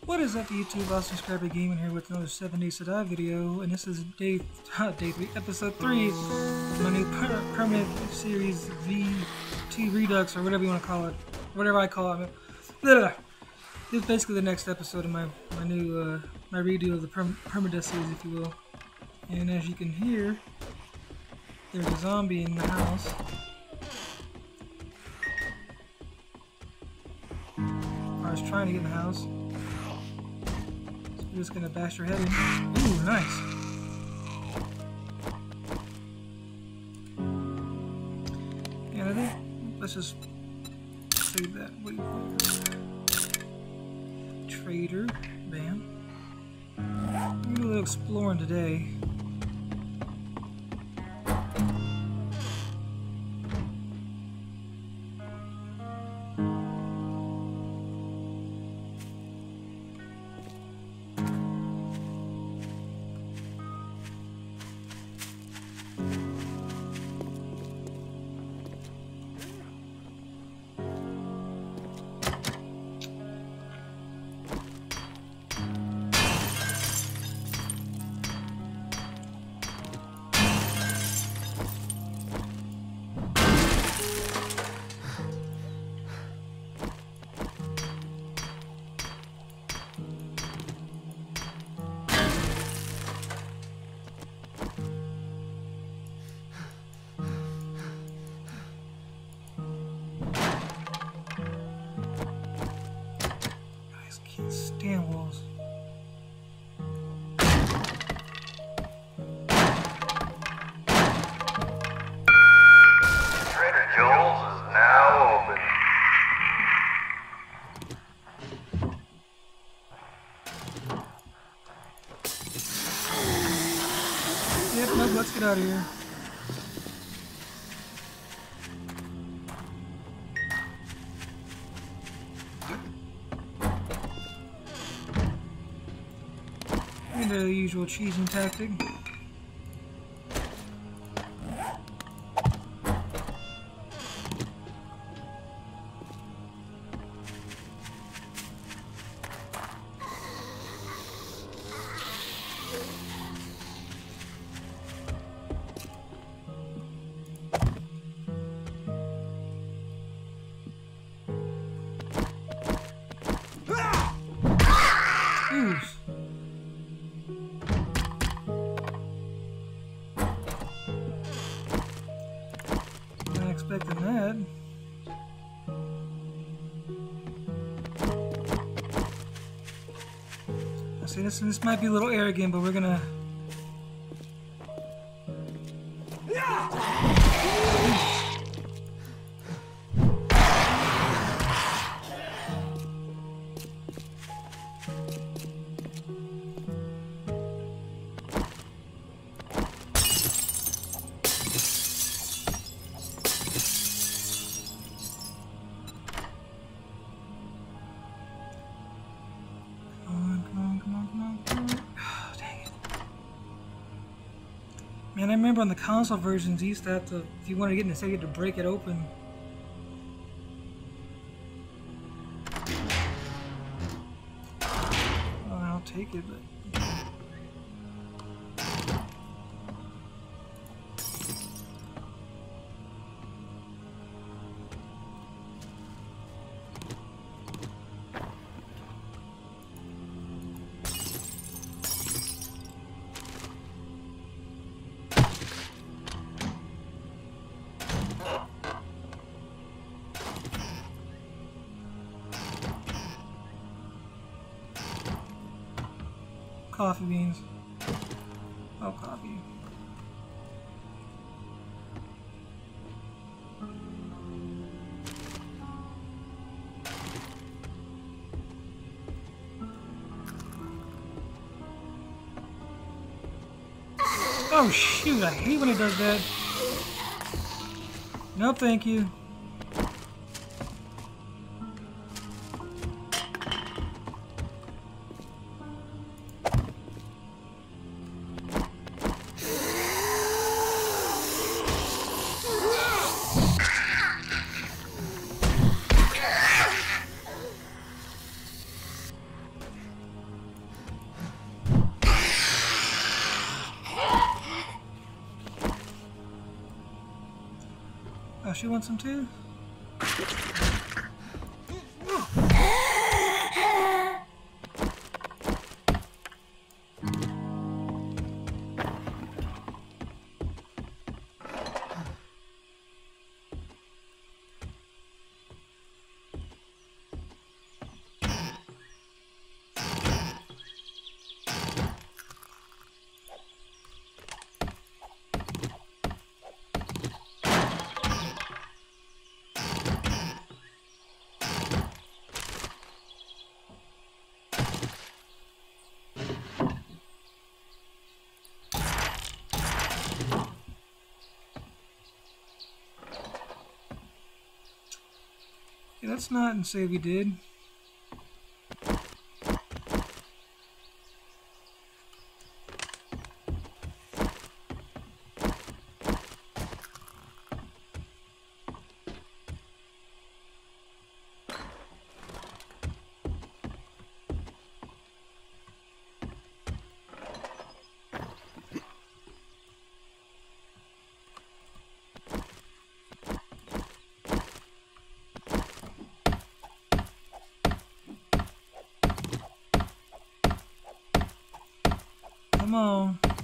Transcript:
What is up, YouTube? Austin Subscriber Gaming here with another 7 Days to Die video, and this is day 3, episode 3 of my new permanent series V2 Redux, or whatever you want to call it, whatever I call it. This is basically the next episode of my new my redo of the permadeath series, if you will. And as you can hear, there's a zombie in the house. I was trying to get in the house. We're just gonna bash her head in. Ooh, nice. And I think let's just save that. Wait for trader. Bam. We're gonna do a little exploring today. Can't stand walls. Trader Joel's is now open. Yep, nope, let's get out of here. The usual cheesing tactic. Oof. Expecting that. I see this might be a little arrogant, but we're gonna. Man, I remember on the console versions, you used to have to, if you wanted to get in the set, you had to break it open. Oh, I'll take it, but... Coffee beans. Oh, coffee. Oh shoot, I hate when it does that. No, thank you. she wants some too? Okay, that's not and say we did. Come on.